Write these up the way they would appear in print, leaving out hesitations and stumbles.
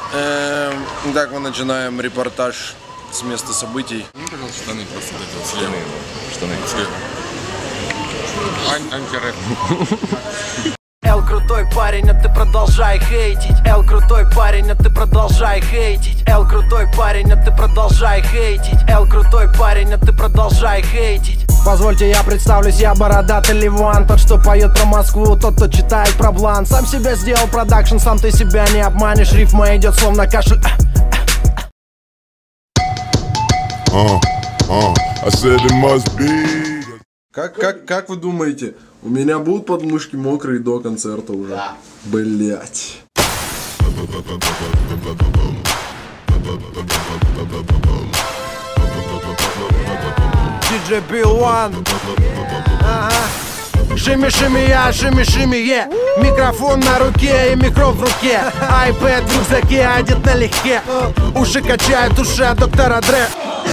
Так, мы начинаем репортаж с места событий. Ну, пожалуйста, штаны просто вот слева. Штаны слева. Антирэп. Эл крутой парень, а ты продолжай хейтить. Эл крутой парень, а ты продолжай хейтить. Эл крутой парень, а ты продолжай хейтить. Эл крутой парень, а ты продолжай хейтить. Позвольте, я представлюсь, я бородатый Ливан. Тот, что поет про Москву, тот, кто читает про Блан. Сам себя сделал продакшн, сам ты себя не обманешь. Рифма идет словно кашель. I said it must be. Как вы думаете, у меня будут подмышки мокрые до концерта уже? Да. Блять. DJ B1. Шими-шими я, шими-шими е. Микрофон на руке и микро в руке. iPad в рюкзаке, одет налегке. Уши качают, уши от доктора Дре.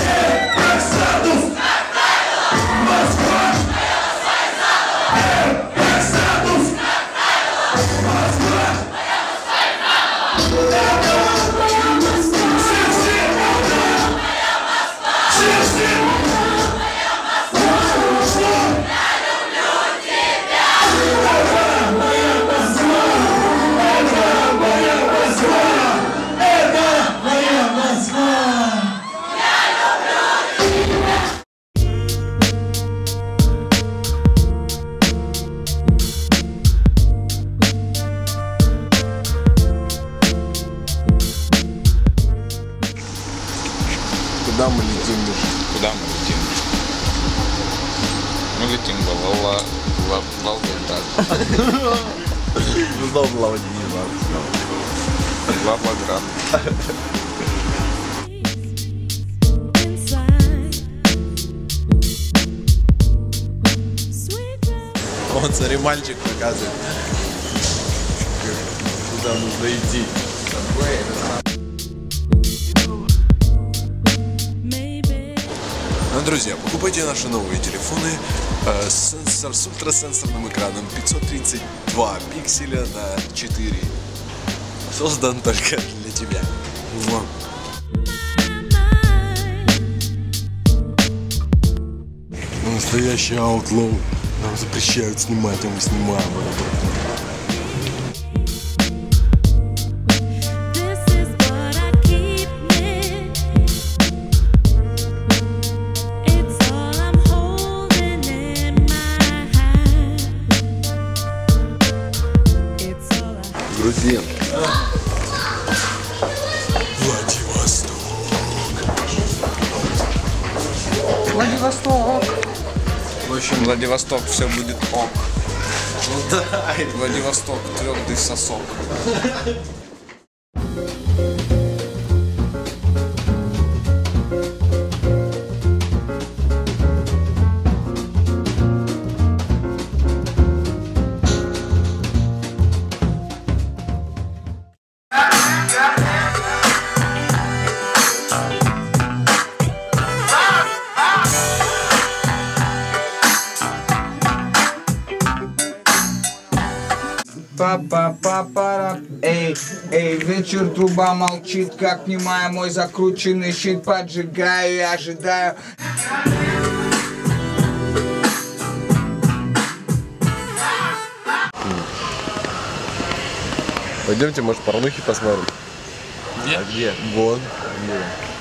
Куда мы летим, Миша? Куда мы летим? Мы летим в Волгоград. Снова Владимир. Волгоград. Вот, смотри, мальчик показывает, куда нужно идти. Друзья, покупайте наши новые телефоны с ультрасенсорным экраном 532 пикселя на 4. Создан только для тебя. Настоящий аутлоу. Нам запрещают снимать, а мы снимаем. Грузин. Владивосток. Владивосток. В общем, Владивосток, все будет ок. Да. Владивосток, твердый сосок. Па-па-па-пара, эй, эй, вечер, труба молчит, как немая, мой закрученный щит, поджигаю и ожидаю. Пойдемте, может, порнухи посмотрим? Где? А где? Вон. Где?